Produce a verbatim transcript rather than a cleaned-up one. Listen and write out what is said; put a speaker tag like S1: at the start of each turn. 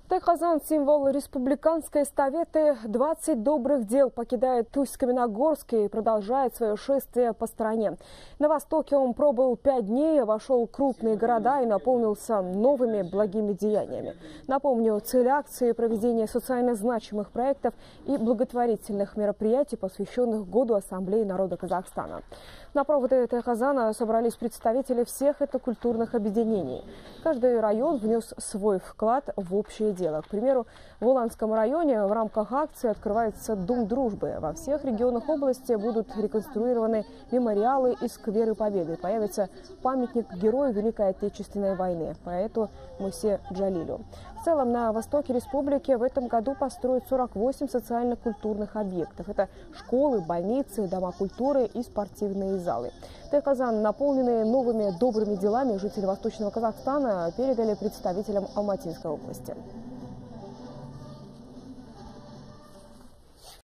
S1: Тайхазан – символ республиканской эстафеты. двадцать добрых дел покидает Усть-Каменогорск и продолжает свое шествие по стране. На востоке он пробыл пять дней, вошел в крупные города и наполнился новыми благими деяниями. Напомню, цель акции – проведение социально значимых проектов и благотворительных мероприятий, посвященных Году Ассамблеи народа Казахстана. На проводы Тайхазана собрались представители всех этнокультурных объединений. Каждый район внес свой вклад в общее дело. К примеру, в Уланском районе в рамках акции открывается Дом дружбы. Во всех регионах области будут реконструированы мемориалы и скверы Победы. Появится памятник герою Великой Отечественной войны, поэту Мусе Джалилю. В целом на востоке республики в этом году построят сорок восемь социально-культурных объектов. Это школы, больницы, дома культуры и спортивные залы. Тайхазан, наполненный новыми добрыми делами, жители Восточного Казахстана передали представителям Алматинской области.